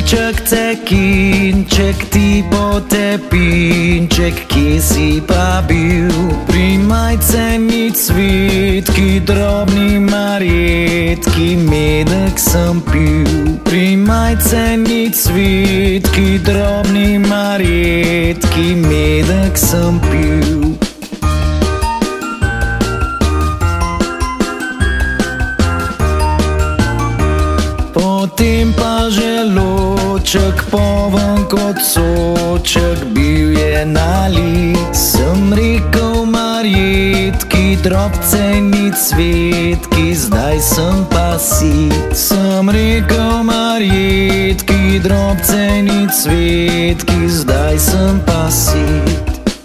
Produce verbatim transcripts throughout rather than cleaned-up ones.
Ček tekinček, ti potepinček, kje si pa bil? Pri majceni cvetki, drobni marjetki, medek sem pil. Pri majceni cvetki, drobni marjetki, medek sem pil. Potem pa želoček, poln kot soček, bil je nalit. Sem rekel marjetki, drobceni cvetki, zdaj sem pa sit. Sem rekel marjetki, drobceni cvetki, zdaj sem pa sit.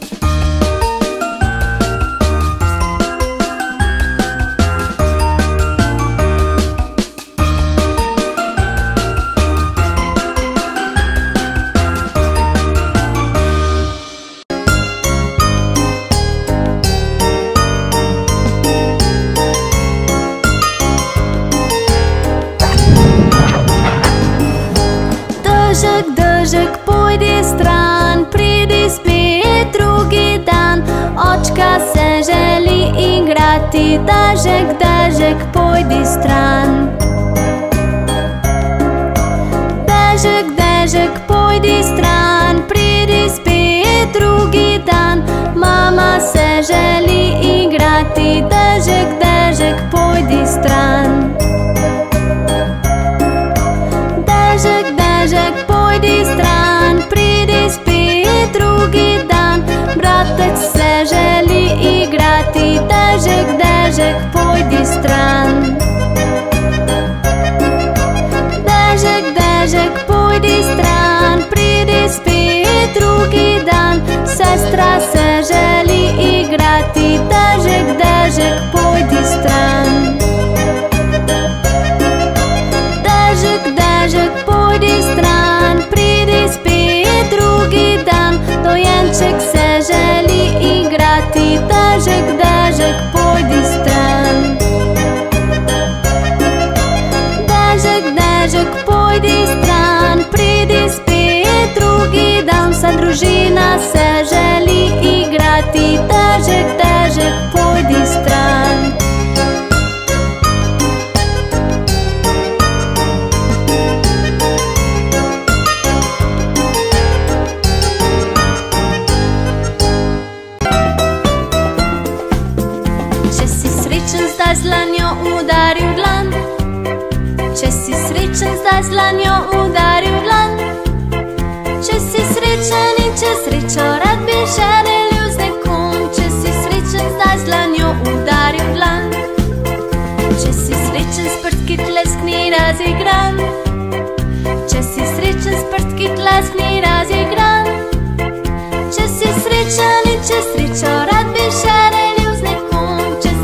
Dežek, dežek, pojdi stran, pridi spet drugi dan. Očka se želi igrati, dežek, dežek, pojdi stran. Dežek, dežek, pojdi stran, pridi spet drugi dan. Mama se želi igrati, dežek, dežek, pojdi stran. Dežek, dežek, pojdi stran, pridi spet drugi dan. Bratec se želi igrati, dežek, dežek, pojdi stran. Dežek, dežek, pojdi stran, pridi spet drugi dan. Sestra se želi igrati, dežek, dežek, pojdi stran. Dežek, dežek, pojdi stran, pridi spet drugi dan. Dojenček se želi igrati, dežek, dežek, pojdi stran. Dežek, dežek, pojdi stran, pridi spet drugi dan. Vsa družina se želi igrati, dežek, dežek, pojdi stran. Zdaj z dlanjo udaril dlan. Če si srečen, zdaj z dlanjo udaril dlan. Če si srečen in če srečo rad bi še delil z nekom. Če si srečen, zdaj z dlanjo udaril dlan. Če si srečen, s prstki tleskni razigran. Če si srečen, s prstki tleskni razigran. Če si srečen in če srečo rad bi še delil z nekom.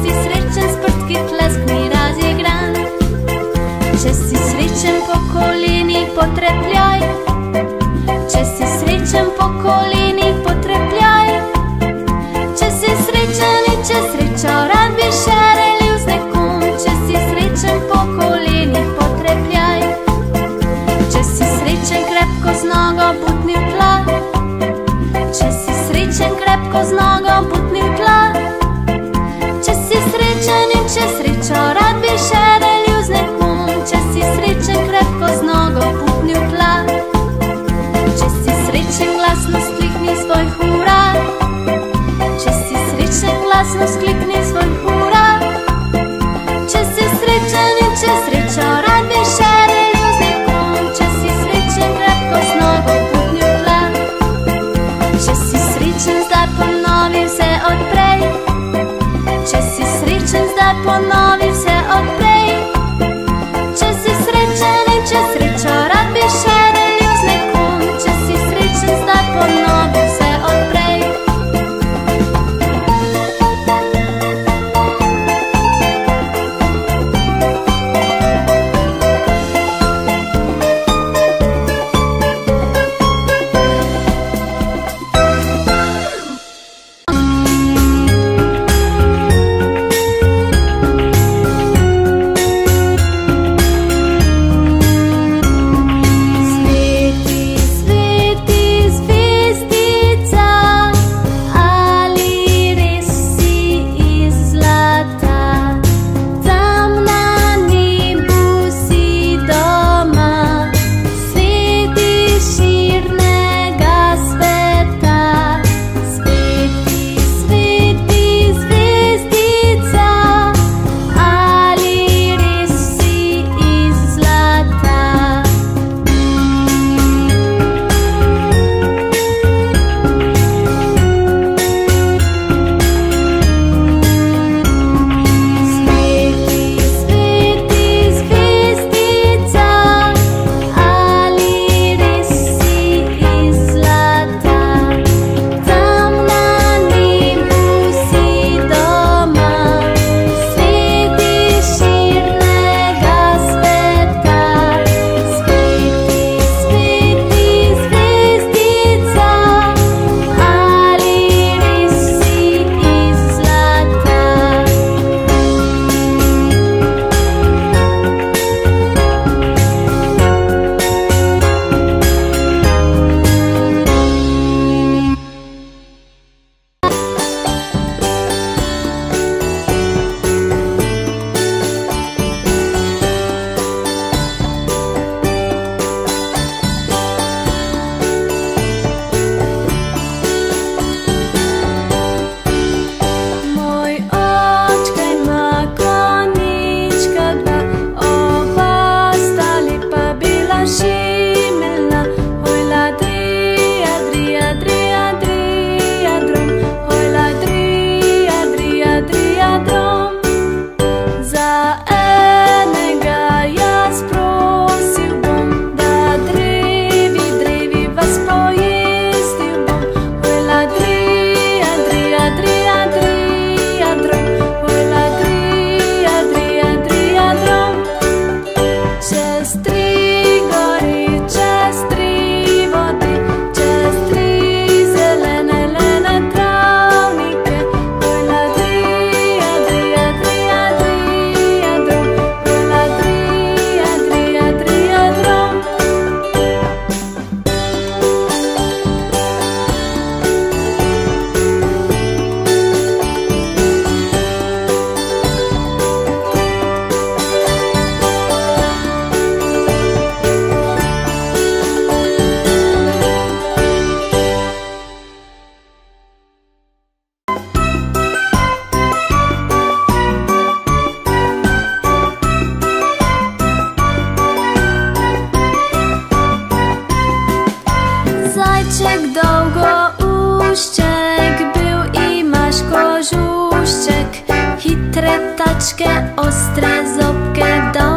Tleskni razigran. Če si srečen, po kolenih potrepljaj. Če si srečen, po kolenih potrepljaj. Če si srečen in če srečo rad bi še delil z nekom. Če si srečen, po kolenih potrepljaj. Če si srečen, krepko z nogo butni v tla. Če si srečen, krepko z nogo butni v tla. Če si srečen in če srečo rad bi še delil z nekom. Če si srečen, krepko z nogo butni v tla. Če si srečen, glasno sklikni svoj hura. Če si srečen, glasno sklikni svoj hura. Če si srečen in če srečo rad bi še delil z nekom. Če si srečen, krepko z nogo butni v tla. Če si srečen, zdaj ponovi vse odprej. Če si srečen, zdaj ponovi vse odprej. Če si srečen in če srečo rad bi še delil z nekom. Če si srečen, zdaj ponovi vse odprej. očke, ostre zobke, da